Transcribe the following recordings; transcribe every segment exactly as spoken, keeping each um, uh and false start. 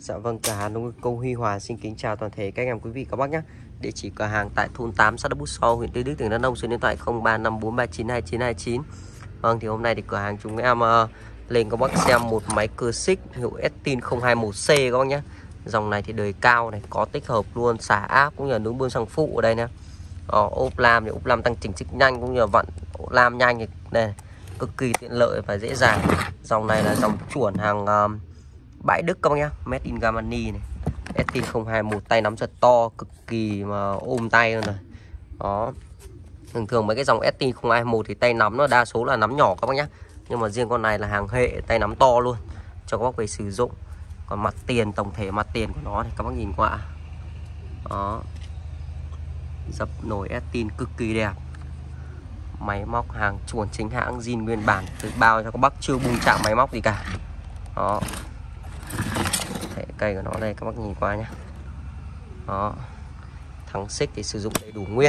Dạ vâng, cửa hàng nông nghiệp Công Huy Hòa xin kính chào toàn thể các anh em quý vị các bác nhé. Địa chỉ cửa hàng tại thôn tám xã Đức Bút So, huyện Tuy Đức, tỉnh Đắk Nông, số điện thoại không ba năm bốn ba chín hai chín hai chín. Vâng, thì hôm nay thì cửa hàng chúng em uh, lên các bác xem một máy cưa xích hiệu Estin không hai một C các bác nhé. Dòng này thì đời cao này, có tích hợp luôn xả áp cũng như là nướng bơm xăng phụ ở đây nè. Ờ, ốp lam thì ốp lam tăng chỉnh xích nhanh cũng như là vặn lam nhanh thì này, cực kỳ tiện lợi và dễ dàng. Dòng này là dòng chuẩn hàng uh, bãi Đức các bác nhá, made in Germany này. Estin không hai một, tay nắm giật to, cực kỳ mà ôm tay luôn này. Đó. Thường thường mấy cái dòng Estin không hai một thì tay nắm nó đa số là nắm nhỏ các bác nhá. Nhưng mà riêng con này là hàng hệ tay nắm to luôn cho các bác về sử dụng. Còn mặt tiền, tổng thể mặt tiền của nó thì các bác nhìn qua. Đó. Dập nồi Estin cực kỳ đẹp. Máy móc hàng chuẩn chính hãng, zin nguyên bản, tự bao cho các bác, chưa bung chạm máy móc gì cả. Đó. Thể cây của nó đây các bác nhìn qua nhé. Đó. Thắng xích thì sử dụng đầy đủ nguyên.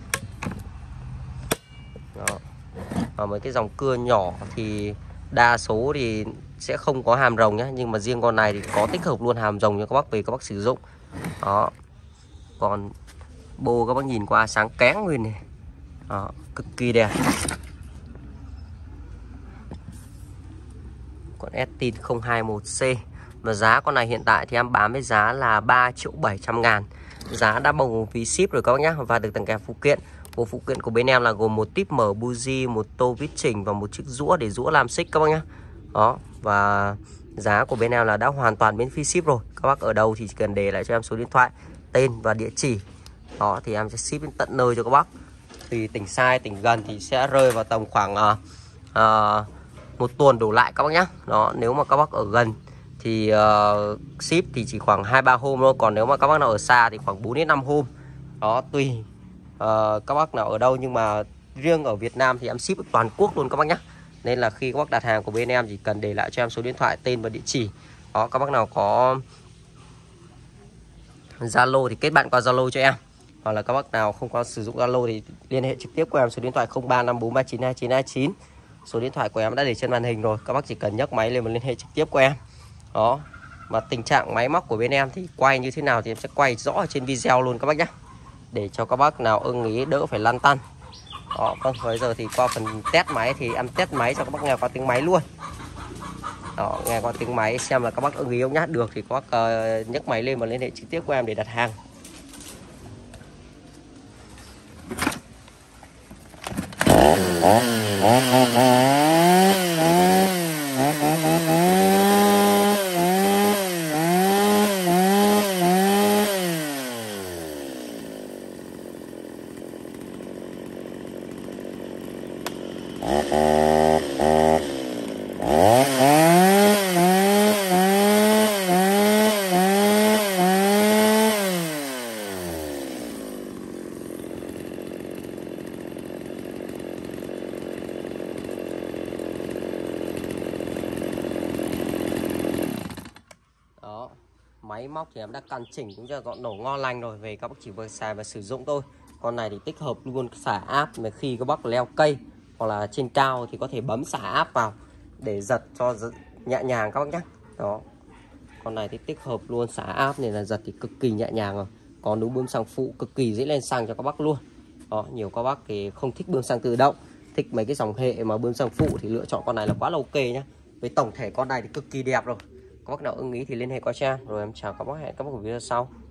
Đó. Và mấy cái dòng cưa nhỏ thì đa số thì sẽ không có hàm rồng nhé, nhưng mà riêng con này thì có tích hợp luôn hàm rồng cho các bác về các bác sử dụng. Đó. Còn bô các bác nhìn qua sáng kén nguyên này. Đó. Cực kỳ đẹp. Còn Estin không hai một C. Và giá con này hiện tại thì em bán với giá là ba triệu bảy trăm ngàn. Giá đã bao gồm phí ship rồi các bác nhé. Và được tặng kèm phụ kiện. Bộ phụ kiện của bên em là gồm một típ mở buji, một tô vít chỉnh và một chiếc rũa để rũa làm xích các bác nhé. Đó. Và giá của bên em là đã hoàn toàn miễn phí ship rồi. Các bác ở đâu thì chỉ cần để lại cho em số điện thoại, tên và địa chỉ. Đó thì em sẽ ship đến tận nơi cho các bác. Thì tỉnh xa, tỉnh gần thì sẽ rơi vào tầm khoảng uh, uh, một tuần đổ lại các bác nhé. Đó, nếu mà các bác ở gần thì uh, ship thì chỉ khoảng hai ba hôm thôi. Còn nếu mà các bác nào ở xa thì khoảng bốn đến năm hôm. Đó, tùy uh, các bác nào ở đâu. Nhưng mà riêng ở Việt Nam thì em ship toàn quốc luôn các bác nhé. Nên là khi các bác đặt hàng của bên em chỉ cần để lại cho em số điện thoại, tên và địa chỉ. Đó, các bác nào có Zalo thì kết bạn qua Zalo cho em. Hoặc là các bác nào không có sử dụng Zalo thì liên hệ trực tiếp của em số điện thoại không ba năm bốn ba chín hai chín hai chín. Số điện thoại của em đã để trên màn hình rồi. Các bác chỉ cần nhấc máy lên và liên hệ trực tiếp của em. Đó. Mà tình trạng máy móc của bên em thì quay như thế nào thì em sẽ quay rõ ở trên video luôn các bác nhé. Để cho các bác nào ưng ý đỡ phải lăn tăn. Đó, vâng, bây giờ thì qua phần test máy thì em test máy cho các bác nghe qua tiếng máy luôn. Đó, nghe qua tiếng máy xem là các bác ưng ý không nhá. Được thì các bác uh, nhấc máy lên và liên hệ trực tiếp của em để đặt hàng. Đó, máy móc thì em đã căn chỉnh cũng cho gọn nổ ngon lành rồi, về các bác chỉ vừa xài và sử dụng thôi. Con này thì tích hợp luôn xả áp, mà khi các bác leo cây hoặc là trên cao thì có thể bấm xả áp vào để giật cho nhẹ nhàng các bác nhé. Đó, con này thì tích hợp luôn xả áp nên là giật thì cực kỳ nhẹ nhàng rồi. Có nút bơm xăng phụ cực kỳ dễ lên xăng cho các bác luôn. Đó, nhiều các bác thì không thích bơm xăng tự động, thích mấy cái dòng hệ mà bơm xăng phụ thì lựa chọn con này là quá là ok nhá. Với tổng thể con này thì cực kỳ đẹp rồi. Các bác nào ưng ý thì liên hệ qua cho em. Rồi em chào các bác, hẹn các bác ở video sau.